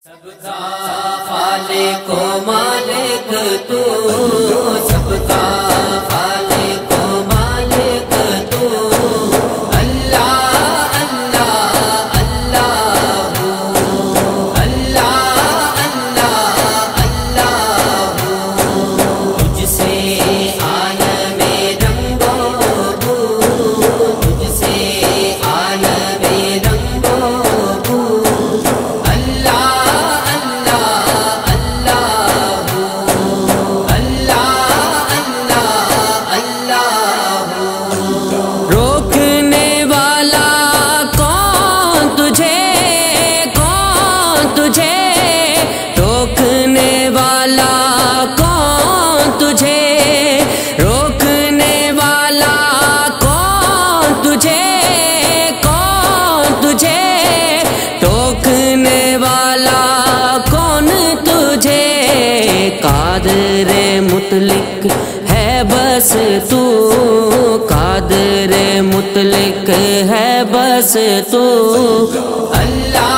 سب کا خالق و مالک تو، سب کا خالق و مالک تو، اللہ اللہ اللہ اللہ اللہ اللہ تجھ سے عالم رنگ و بو، تجھ سے عالم رنگ و بو، قادر مطلق ہے بس تو، قادر مطلق ہے بس تو، اللہ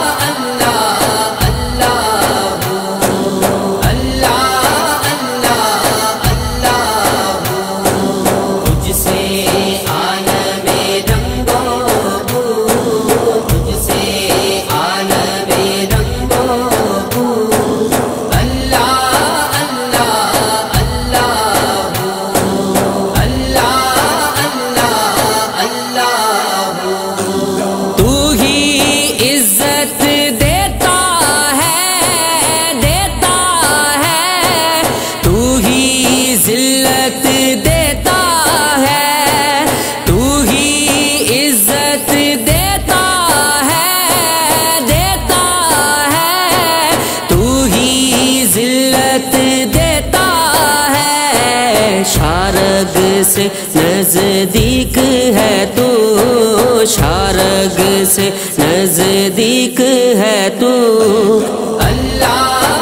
شارگ سے نزدیک ہے تو، شارگ سے نزدیک ہے تو، اللہ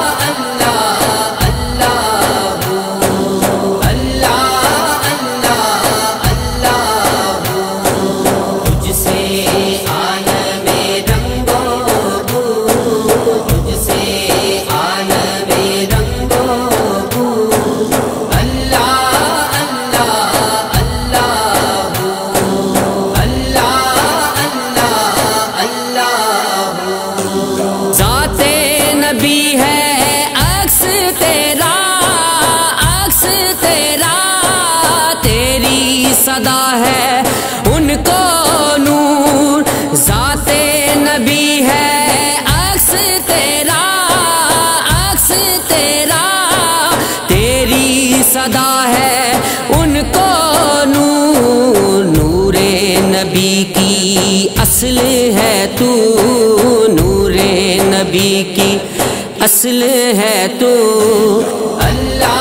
صدا ہے ان کو نور، ذات نبی ہے عکس تیرا، عکس تیرا، تیری صدا ہے ان کو نور، نور نبی کی اصل ہے تو، نور نبی کی اصل ہے تو، اللہ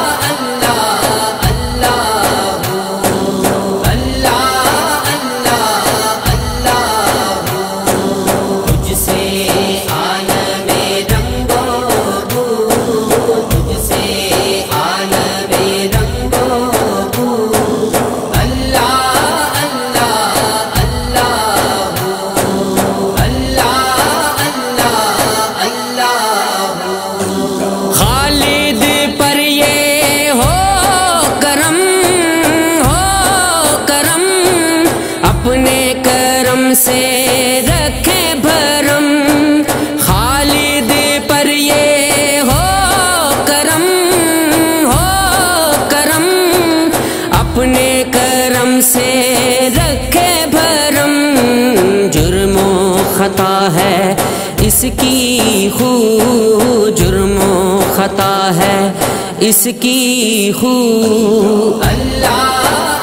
سے رکھے بھرم، خالد پر یہ ہو کرم، ہو کرم، اپنے کرم سے رکھے بھرم، جرم و خطا ہے اس کی خو، جرم و خطا ہے اس کی خو، اللہ